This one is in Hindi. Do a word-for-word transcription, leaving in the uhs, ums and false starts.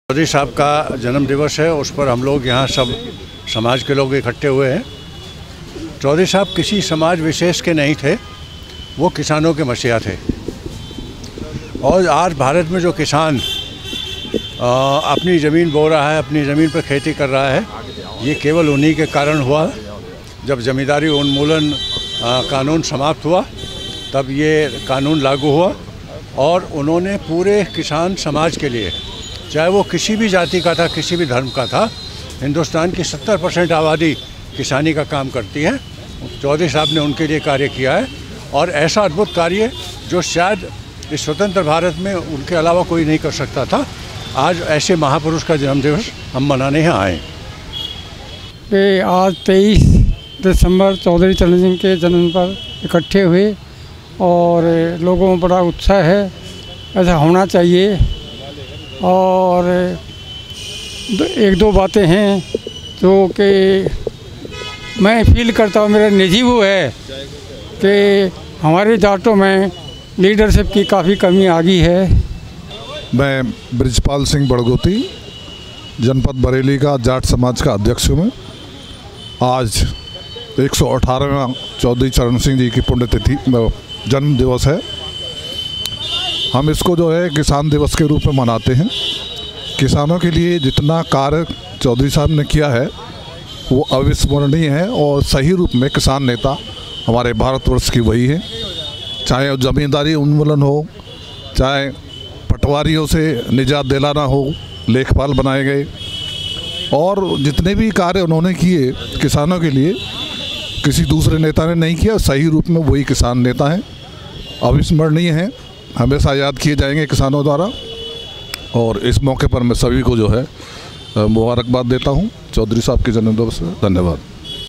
चौधरी साहब का जन्म दिवस है, उस पर हम लोग यहाँ सब समाज के लोग इकट्ठे हुए हैं। चौधरी साहब किसी समाज विशेष के नहीं थे, वो किसानों के मसीहा थे। और आज भारत में जो किसान आ, अपनी ज़मीन बो रहा है, अपनी ज़मीन पर खेती कर रहा है, ये केवल उन्हीं के कारण हुआ। जब जमींदारी उन्मूलन कानून समाप्त हुआ तब ये कानून लागू हुआ और उन्होंने पूरे किसान समाज के लिए, चाहे वो किसी भी जाति का था, किसी भी धर्म का था, हिंदुस्तान की सत्तर परसेंट आबादी किसानी का काम करती है। चौधरी साहब ने उनके लिए कार्य किया है और ऐसा अद्भुत कार्य जो शायद इस स्वतंत्र भारत में उनके अलावा कोई नहीं कर सकता था। आज ऐसे महापुरुष का जन्मदिवस हम मनाने यहाँ आए। कि आज तेईस दिसंबर चौधरी चरण सिंह के जन्म पर इकट्ठे हुए और लोगों में बड़ा उत्साह है, ऐसा होना चाहिए। और एक दो बातें हैं जो कि मैं फील करता हूँ, मेरा निजी वो है कि हमारे जाटों में लीडरशिप की काफ़ी कमी आ गई है। मैं ब्रिजपाल सिंह बड़गोती, जनपद बरेली का जाट समाज का अध्यक्ष हूँ। मैं आज एक सौ अठारहवां चौधरी चरण सिंह जी की पुण्यतिथि जन्म दिवस है। हम इसको जो है किसान दिवस के रूप में मनाते हैं। किसानों के लिए जितना कार्य चौधरी साहब ने किया है वो अविस्मरणीय है और सही रूप में किसान नेता हमारे भारतवर्ष की वही है। चाहे ज़मींदारी उन्मूलन हो, चाहे पटवारियों से निजात दिलाना हो, लेखपाल बनाए गए, और जितने भी कार्य उन्होंने किए किसानों के लिए किसी दूसरे नेता ने नहीं किया। सही रूप में वही किसान नेता हैं, अविस्मरणीय हैं, हमेशा याद किए जाएंगे किसानों द्वारा। और इस मौके पर मैं सभी को जो है मुबारकबाद देता हूं चौधरी साहब के जन्मदिवस पर। धन्यवाद।